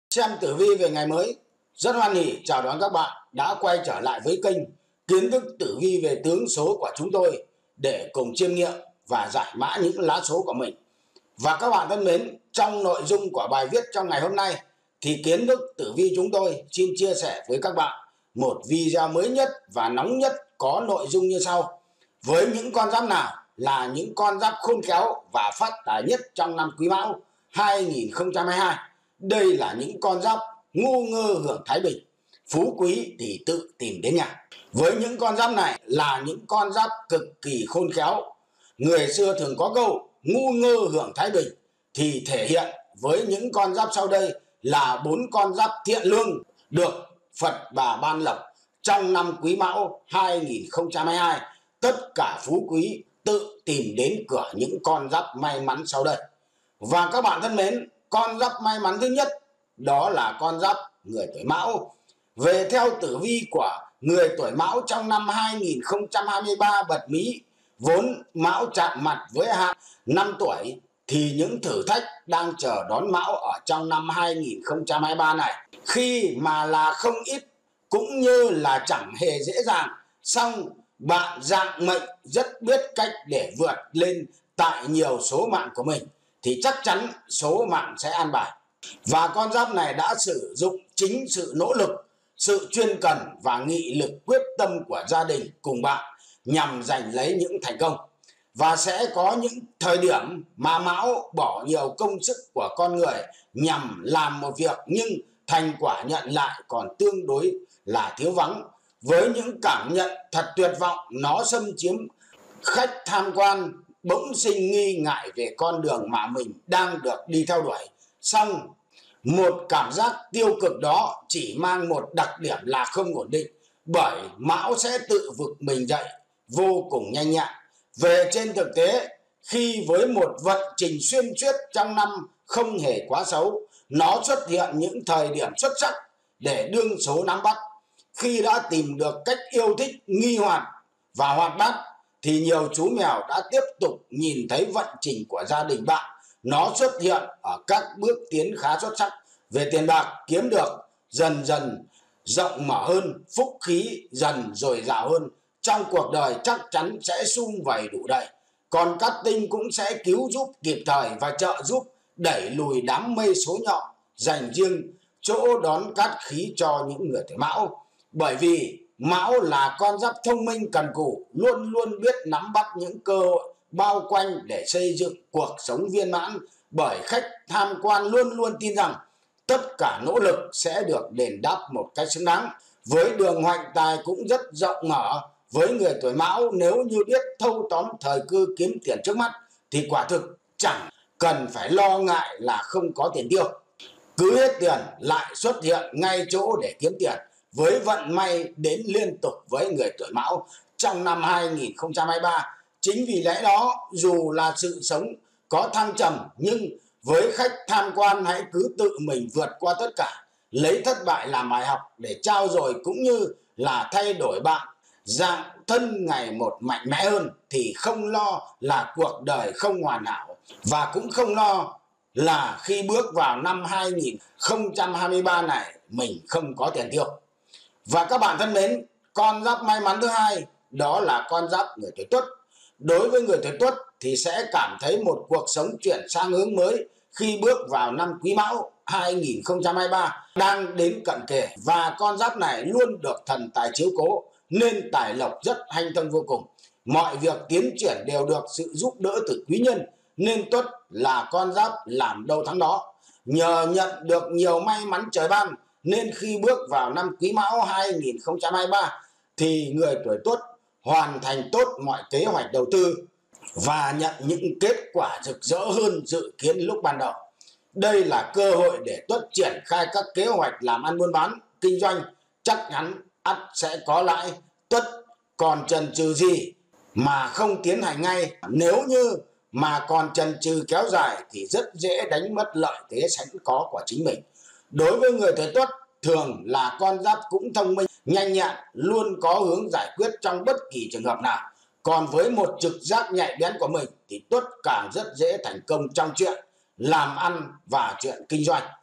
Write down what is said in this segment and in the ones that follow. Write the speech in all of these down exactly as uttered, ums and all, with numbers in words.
Xem tử vi về ngày mới, rất hoan hỉ chào đón các bạn đã quay trở lại với kênh Kiến thức tử vi về tướng số của chúng tôi để cùng chiêm nghiệm và giải mã những lá số của mình. Và các bạn thân mến, trong nội dung của bài viết trong ngày hôm nay thì Kiến thức tử vi chúng tôi xin chia sẻ với các bạn một video mới nhất và nóng nhất có nội dung như sau. Với những con giáp nào là những con giáp khôn khéo và phát tài nhất trong năm Quý Mão hai nghìn không trăm hai mươi hai? Đây là những con giáp ngu ngơ hưởng thái bình, phú quý thì tự tìm đến nhà. Với những con giáp này là những con giáp cực kỳ khôn khéo. Người xưa thường có câu ngu ngơ hưởng thái bình thì thể hiện với những con giáp sau đây là bốn con giáp thiện lương được Phật Bà ban lộc trong năm Quý Mão hai nghìn không trăm hai mươi hai. Tất cả phú quý tự tìm đến cửa những con giáp may mắn sau đây. Và các bạn thân mến, con giáp may mắn thứ nhất đó là con giáp người tuổi Mão. Về theo tử vi của người tuổi Mão trong năm hai nghìn không trăm hai mươi ba bật mí, vốn Mão chạm mặt với hạn năm tuổi thì những thử thách đang chờ đón Mão ở trong năm hai nghìn không trăm hai mươi ba này khi mà là không ít cũng như là chẳng hề dễ dàng, song bạn dạng mệnh rất biết cách để vượt lên tại nhiều số mạng của mình thì chắc chắn số mạng sẽ an bài. Và con giáp này đã sử dụng chính sự nỗ lực, sự chuyên cần và nghị lực quyết tâm của gia đình cùng bạn nhằm giành lấy những thành công. Và sẽ có những thời điểm mà Mão bỏ nhiều công sức của con người nhằm làm một việc nhưng thành quả nhận lại còn tương đối là thiếu vắng. Với những cảm nhận thật tuyệt vọng, nó xâm chiếm khách tham quan bỗng sinh nghi ngại về con đường mà mình đang được đi theo đuổi. Song một cảm giác tiêu cực đó chỉ mang một đặc điểm là không ổn định, bởi Mão sẽ tự vực mình dậy vô cùng nhanh nhạy. Về trên thực tế, khi với một vận trình xuyên suốt trong năm không hề quá xấu, nó xuất hiện những thời điểm xuất sắc để đương số nắm bắt. Khi đã tìm được cách yêu thích nghi hoạt và hoạt bát thì nhiều chú mèo đã tiếp tục nhìn thấy vận trình của gia đình bạn nó xuất hiện ở các bước tiến khá xuất sắc. Về tiền bạc kiếm được dần dần rộng mở hơn, phúc khí dần dồi dào hơn. Trong cuộc đời chắc chắn sẽ sum vầy đủ đầy. Còn cát tinh cũng sẽ cứu giúp kịp thời và trợ giúp đẩy lùi đám mây số nhọn, dành riêng chỗ đón cát khí cho những người tuổi Mão. Bởi vì Mão là con giáp thông minh cần cù, luôn luôn biết nắm bắt những cơ hội bao quanh để xây dựng cuộc sống viên mãn. Bởi khách tham quan luôn luôn tin rằng tất cả nỗ lực sẽ được đền đáp một cách xứng đáng. Với đường hoành tài cũng rất rộng mở. Với người tuổi Mão, nếu như biết thâu tóm thời cơ kiếm tiền trước mắt thì quả thực chẳng cần phải lo ngại là không có tiền tiêu. Cứ hết tiền lại xuất hiện ngay chỗ để kiếm tiền. Với vận may đến liên tục với người tuổi Mão trong năm hai nghìn không trăm hai mươi ba. Chính vì lẽ đó, dù là sự sống có thăng trầm, nhưng với khách tham quan hãy cứ tự mình vượt qua tất cả, lấy thất bại làm bài học để trao dồi cũng như là thay đổi bạn dạng thân ngày một mạnh mẽ hơn, thì không lo là cuộc đời không hoàn hảo và cũng không lo là khi bước vào năm hai nghìn không trăm hai mươi ba này mình không có tiền tiêu. Và các bạn thân mến, con giáp may mắn thứ hai đó là con giáp người tuổi Tuất. Đối với người tuổi Tuất thì sẽ cảm thấy một cuộc sống chuyển sang hướng mới khi bước vào năm Quý Mão hai nghìn không trăm hai mươi ba đang đến cận kề. Và con giáp này luôn được thần tài chiếu cố nên tài lộc rất hanh thông vô cùng. Mọi việc tiến triển đều được sự giúp đỡ từ quý nhân nên Tuất là con giáp làm đâu thắng đó. Nhờ nhận được nhiều may mắn trời ban nên khi bước vào năm Quý Mão hai nghìn không trăm hai mươi ba thì người tuổi Tuất hoàn thành tốt mọi kế hoạch đầu tư và nhận những kết quả rực rỡ hơn dự kiến lúc ban đầu. Đây là cơ hội để Tuất triển khai các kế hoạch làm ăn buôn bán, kinh doanh, chắc chắn ắt sẽ có lãi. Tuất còn chần chừ gì mà không tiến hành ngay? Nếu như mà còn chần chừ kéo dài thì rất dễ đánh mất lợi thế sẵn có của chính mình. Đối với người tuổi Tuất, thường là con giáp cũng thông minh, nhanh nhẹn, luôn có hướng giải quyết trong bất kỳ trường hợp nào. Còn với một trực giác nhạy bén của mình thì Tuất càng rất dễ thành công trong chuyện làm ăn và chuyện kinh doanh.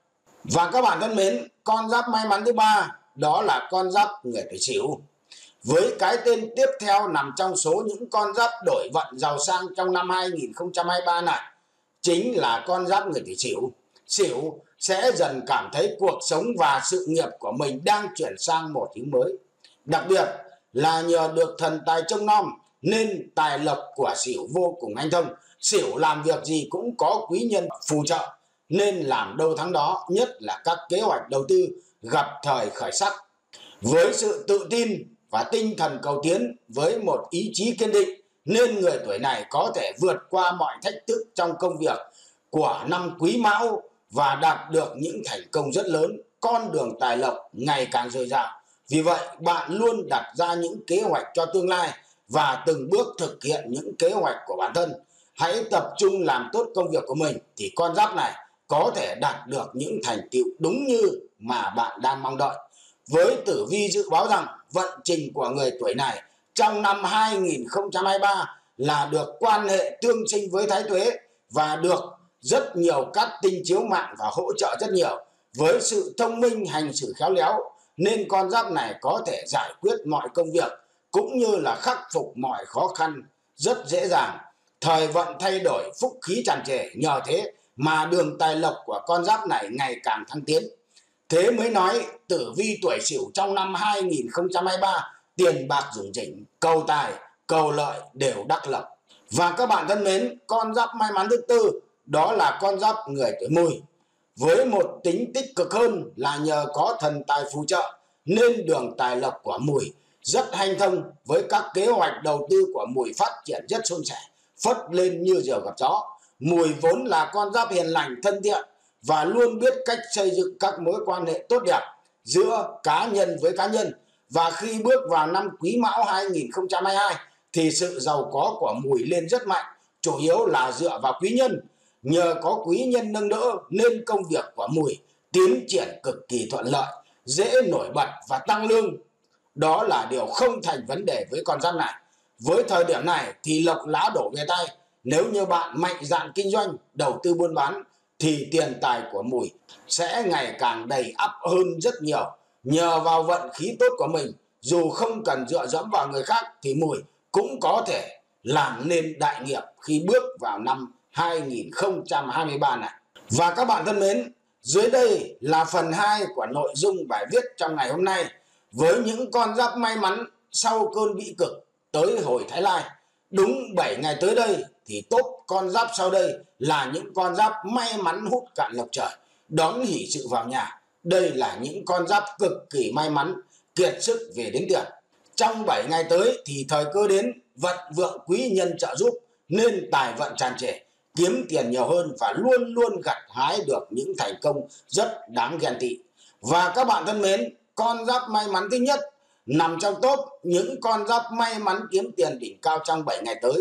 Và các bạn thân mến, con giáp may mắn thứ ba đó là con giáp người tuổi Sửu. Với cái tên tiếp theo nằm trong số những con giáp đổi vận giàu sang trong năm hai nghìn không trăm hai mươi ba này, chính là con giáp người tuổi Sửu. Sửu sẽ dần cảm thấy cuộc sống và sự nghiệp của mình đang chuyển sang một hướng mới. Đặc biệt là nhờ được thần tài trông nom nên tài lộc của Sửu vô cùng hanh thông. Sửu làm việc gì cũng có quý nhân phù trợ nên làm đâu thắng đó, nhất là các kế hoạch đầu tư gặp thời khởi sắc. Với sự tự tin và tinh thần cầu tiến, với một ý chí kiên định nên người tuổi này có thể vượt qua mọi thách thức trong công việc của năm Quý Mão và đạt được những thành công rất lớn. Con đường tài lộc ngày càng dồi dào. Vì vậy bạn luôn đặt ra những kế hoạch cho tương lai và từng bước thực hiện những kế hoạch của bản thân. Hãy tập trung làm tốt công việc của mình thì con giáp này có thể đạt được những thành tựu đúng như mà bạn đang mong đợi. Với tử vi dự báo rằng vận trình của người tuổi này trong năm hai nghìn không trăm hai mươi ba là được quan hệ tương sinh với Thái Tuế và được rất nhiều các tinh chiếu mạng và hỗ trợ rất nhiều. Với sự thông minh, hành xử khéo léo nên con giáp này có thể giải quyết mọi công việc cũng như là khắc phục mọi khó khăn rất dễ dàng. Thời vận thay đổi, phúc khí tràn trề, nhờ thế mà đường tài lộc của con giáp này ngày càng thăng tiến. Thế mới nói tử vi tuổi Sửu trong năm hai nghìn không trăm hai mươi ba tiền bạc rủng rỉnh, cầu tài, cầu lợi đều đắc lộc. Và các bạn thân mến, con giáp may mắn thứ tư đó là con giáp người tuổi Mùi. Với một tính tích cực hơn là nhờ có thần tài phù trợ nên đường tài lộc của Mùi rất hanh thông. Với các kế hoạch đầu tư của Mùi phát triển rất suôn sẻ, phất lên như diều gặp gió. Mùi vốn là con giáp hiền lành, thân thiện và luôn biết cách xây dựng các mối quan hệ tốt đẹp giữa cá nhân với cá nhân. Và khi bước vào năm Quý Mão hai nghìn không trăm hai mươi hai thì sự giàu có của Mùi lên rất mạnh, chủ yếu là dựa vào quý nhân. Nhờ có quý nhân nâng đỡ nên công việc của Mùi tiến triển cực kỳ thuận lợi, dễ nổi bật và tăng lương. Đó là điều không thành vấn đề với con giáp này. Với thời điểm này thì lộc lá đổ về tay. Nếu như bạn mạnh dạn kinh doanh, đầu tư buôn bán thì tiền tài của Mùi sẽ ngày càng đầy ắp hơn rất nhiều. Nhờ vào vận khí tốt của mình, dù không cần dựa dẫm vào người khác thì Mùi cũng có thể làm nên đại nghiệp khi bước vào năm hai nghìn không trăm hai mươi ba này. Và các bạn thân mến, dưới đây là phần hai của nội dung bài viết trong ngày hôm nay với những con giáp may mắn sau cơn bĩ cực tới hồi Thái Lai. Đúng bảy ngày tới đây thì top con giáp sau đây là những con giáp may mắn hút cạn lộc trời, đón hỷ sự vào nhà. Đây là những con giáp cực kỳ may mắn, kiệt sức về đến tiền. Trong bảy ngày tới thì thời cơ đến, vận vượng quý nhân trợ giúp nên tài vận tràn trề, kiếm tiền nhiều hơn và luôn luôn gặt hái được những thành công rất đáng ghen tị. Và các bạn thân mến, con giáp may mắn thứ nhất nằm trong top những con giáp may mắn kiếm tiền đỉnh cao trong bảy ngày tới,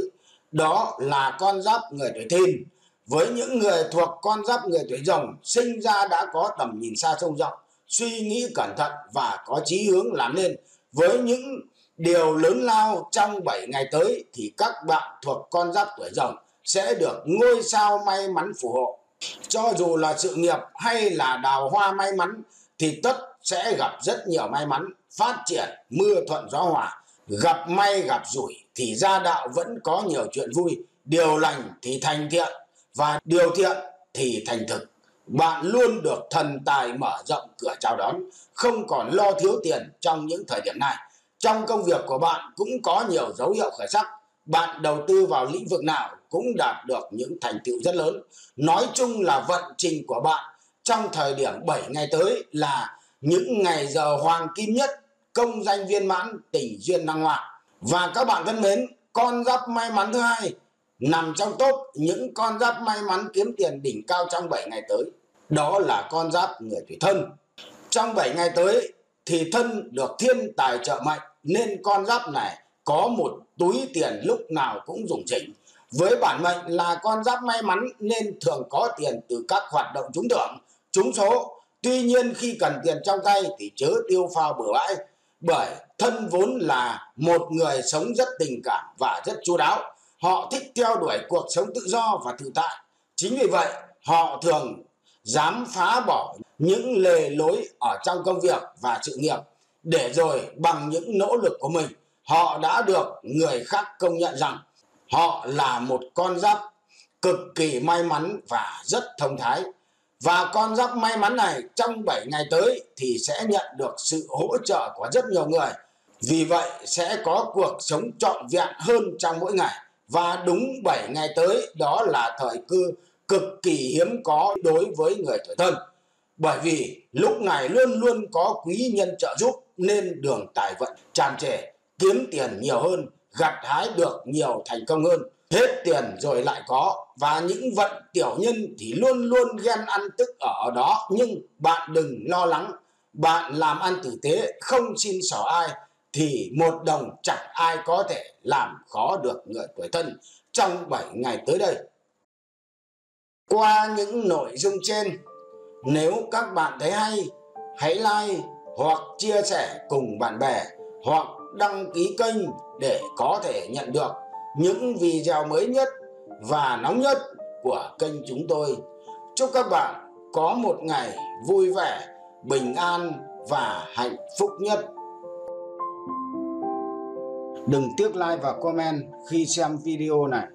đó là con giáp người tuổi Thìn. Với những người thuộc con giáp người tuổi Rồng, sinh ra đã có tầm nhìn xa trông rộng, suy nghĩ cẩn thận và có chí hướng làm nên. Với những điều lớn lao trong bảy ngày tới thì các bạn thuộc con giáp tuổi Rồng sẽ được ngôi sao may mắn phù hộ. Cho dù là sự nghiệp hay là đào hoa may mắn thì tất sẽ gặp rất nhiều may mắn, phát triển mưa thuận gió hòa. Gặp may gặp rủi thì gia đạo vẫn có nhiều chuyện vui, điều lành thì thành thiện và điều thiện thì thành thực. Bạn luôn được thần tài mở rộng cửa chào đón, không còn lo thiếu tiền trong những thời điểm này. Trong công việc của bạn cũng có nhiều dấu hiệu khởi sắc. Bạn đầu tư vào lĩnh vực nào cũng đạt được những thành tựu rất lớn. Nói chung là vận trình của bạn trong thời điểm bảy ngày tới là những ngày giờ hoàng kim nhất, công danh viên mãn, tình duyên năng hoa. Và các bạn thân mến, con giáp may mắn thứ hai nằm trong top những con giáp may mắn kiếm tiền đỉnh cao trong bảy ngày tới, đó là con giáp người tuổi Thân. Trong bảy ngày tới thì Thân được thiên tài trợ mạnh nên con giáp này có một túi tiền lúc nào cũng rủng rỉnh. Với bản mệnh là con giáp may mắn nên thường có tiền từ các hoạt động trúng thưởng, trúng số. Tuy nhiên khi cần tiền trong tay thì chớ tiêu pha bừa bãi, bởi Thân vốn là một người sống rất tình cảm và rất chu đáo. Họ thích theo đuổi cuộc sống tự do và tự tại. Chính vì vậy họ thường dám phá bỏ những lề lối ở trong công việc và sự nghiệp, để rồi bằng những nỗ lực của mình, họ đã được người khác công nhận rằng họ là một con giáp cực kỳ may mắn và rất thông thái. Và con giáp may mắn này trong bảy ngày tới thì sẽ nhận được sự hỗ trợ của rất nhiều người. Vì vậy sẽ có cuộc sống trọn vẹn hơn trong mỗi ngày. Và đúng bảy ngày tới đó là thời cơ cực kỳ hiếm có đối với người tuổi Thân. Bởi vì lúc này luôn luôn có quý nhân trợ giúp nên đường tài vận tràn trề, kiếm tiền nhiều hơn, gặt hái được nhiều thành công hơn. Hết tiền rồi lại có, và những vận tiểu nhân thì luôn luôn ghen ăn tức ở đó. Nhưng bạn đừng lo lắng, bạn làm ăn tử tế, không xin xỏ ai thì một đồng chẳng ai có thể làm khó được người tuổi Thân trong bảy ngày tới đây. Qua những nội dung trên, nếu các bạn thấy hay, hãy like hoặc chia sẻ cùng bạn bè, hoặc đăng ký kênh để có thể nhận được những video mới nhất và nóng nhất của kênh chúng tôi. Chúc các bạn có một ngày vui vẻ, bình an và hạnh phúc nhất. Đừng tiếc like và comment khi xem video này.